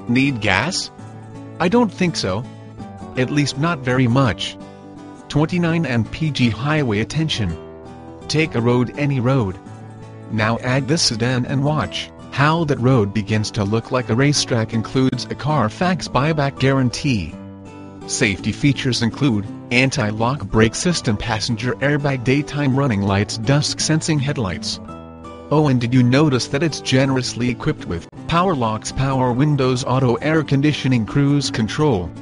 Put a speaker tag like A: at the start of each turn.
A: Need gas? I don't think so. At least not very much. 29 MPG Highway attention. Take a road, any road. Now add this sedan and watch how that road begins to look like a racetrack. Includes a CARFAX buyback guarantee. Safety features include anti-lock brake system, passenger airbag, daytime running lights, dusk sensing headlights. Oh, and did you notice that it's generously equipped with power locks, power windows, auto air conditioning, cruise control,